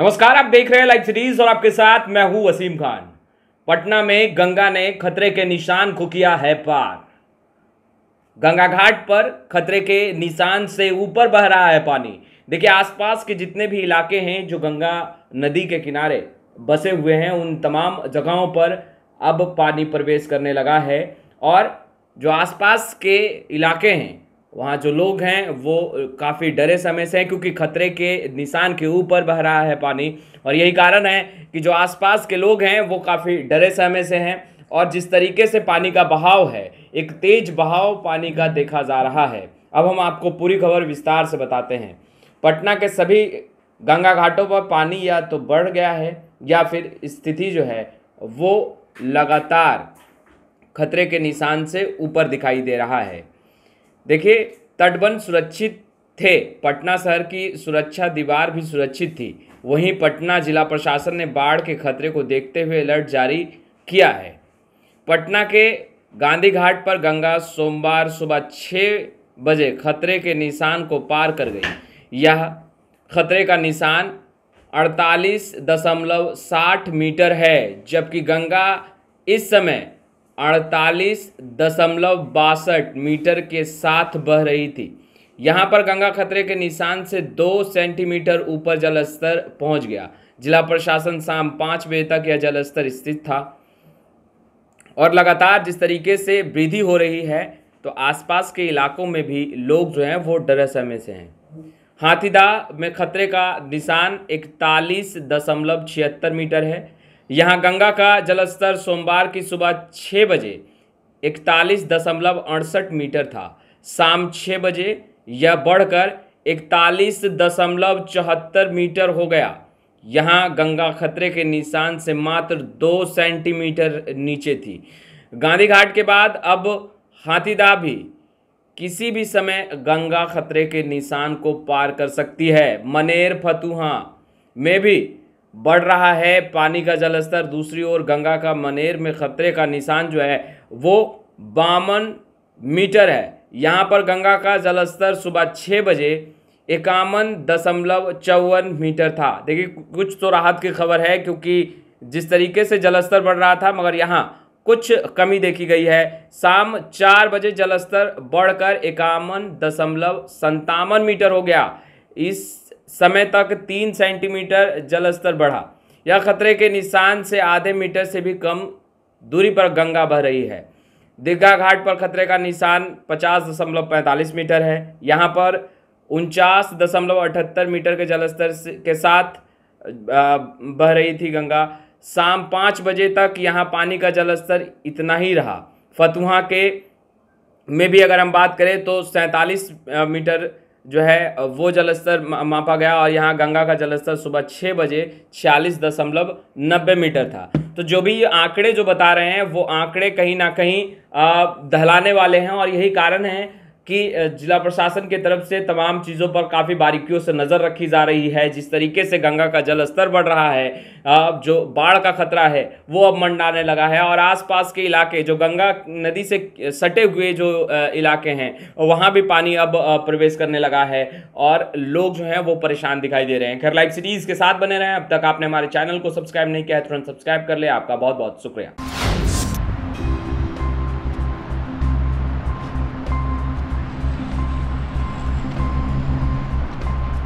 नमस्कार, आप देख रहे हैं लाइव सीरीज और आपके साथ मैं हूं वसीम खान। पटना में गंगा ने खतरे के निशान को किया है पार। गंगा घाट पर खतरे के निशान से ऊपर बह रहा है पानी। देखिए, आसपास के जितने भी इलाके हैं जो गंगा नदी के किनारे बसे हुए हैं, उन तमाम जगहों पर अब पानी प्रवेश करने लगा है। और जो आसपास के इलाके हैं, वहाँ जो लोग हैं वो काफ़ी डरे समय से हैं, क्योंकि खतरे के निशान के ऊपर बह रहा है पानी। और यही कारण है कि जो आसपास के लोग हैं वो काफ़ी डरे समय से हैं। और जिस तरीके से पानी का बहाव है, एक तेज बहाव पानी का देखा जा रहा है। अब हम आपको पूरी खबर विस्तार से बताते हैं। पटना के सभी गंगा घाटों पर पानी या तो बढ़ गया है या फिर स्थिति जो है वो लगातार खतरे के निशान से ऊपर दिखाई दे रहा है। देखिए, तटबंध सुरक्षित थे, पटना शहर की सुरक्षा दीवार भी सुरक्षित थी। वहीं पटना जिला प्रशासन ने बाढ़ के खतरे को देखते हुए अलर्ट जारी किया है। पटना के गांधी घाट पर गंगा सोमवार सुबह 6 बजे खतरे के निशान को पार कर गई। यह खतरे का निशान 48.60 मीटर है, जबकि गंगा इस समय 48.62 मीटर के साथ बह रही थी। यहाँ पर गंगा खतरे के निशान से 2 सेंटीमीटर ऊपर जलस्तर पहुँच गया। जिला प्रशासन शाम 5 बजे तक यह जलस्तर स्थित था। और लगातार जिस तरीके से वृद्धि हो रही है, तो आसपास के इलाकों में भी लोग जो हैं वो डरे समय से हैं। हाथीदह में खतरे का निशान 41.76 मीटर है। यहाँ गंगा का जलस्तर सोमवार की सुबह 6 बजे 41.68 मीटर था। शाम 6 बजे यह बढ़कर 41.74 मीटर हो गया। यहाँ गंगा खतरे के निशान से मात्र 2 सेंटीमीटर नीचे थी। गांधी घाट के बाद अब हाथीदह भी किसी भी समय गंगा खतरे के निशान को पार कर सकती है। मनेर फतुहा में भी बढ़ रहा है पानी का जलस्तर। दूसरी ओर गंगा का मनेर में खतरे का निशान जो है वो 52 मीटर है। यहाँ पर गंगा का जलस्तर सुबह 6 बजे 51.54 मीटर था। देखिए, कुछ तो राहत की खबर है, क्योंकि जिस तरीके से जलस्तर बढ़ रहा था, मगर यहाँ कुछ कमी देखी गई है। शाम 4 बजे जलस्तर बढ़कर 51.57 मीटर हो गया। इस समय तक 3 सेंटीमीटर जलस्तर बढ़ा। यह खतरे के निशान से आधे मीटर से भी कम दूरी पर गंगा बह रही है। दीघा घाट पर खतरे का निशान 50.45 मीटर है। यहाँ पर 49.78 मीटर के जलस्तर के साथ बह रही थी गंगा। शाम 5 बजे तक यहाँ पानी का जलस्तर इतना ही रहा। फतुहा के में भी अगर हम बात करें तो 47 मीटर जो है वो जलस्तर मापा गया। और यहाँ गंगा का जलस्तर सुबह 6 बजे 46.90 मीटर था। तो जो भी ये आंकड़े जो बता रहे हैं वो आंकड़े कहीं ना कहीं दहलाने वाले हैं। और यही कारण है कि जिला प्रशासन की तरफ से तमाम चीज़ों पर काफ़ी बारीकियों से नज़र रखी जा रही है। जिस तरीके से गंगा का जल स्तर बढ़ रहा है, जो बाढ़ का खतरा है वो अब मंडराने लगा है। और आसपास के इलाके जो गंगा नदी से सटे हुए जो इलाके हैं, वहाँ भी पानी अब प्रवेश करने लगा है और लोग जो हैं वो परेशान दिखाई दे रहे हैं। खैर, लाइव सीरीज़ के साथ बने रहें। अब तक आपने हमारे चैनल को सब्सक्राइब नहीं किया है, तुरंत सब्सक्राइब कर ले। आपका बहुत बहुत शुक्रिया।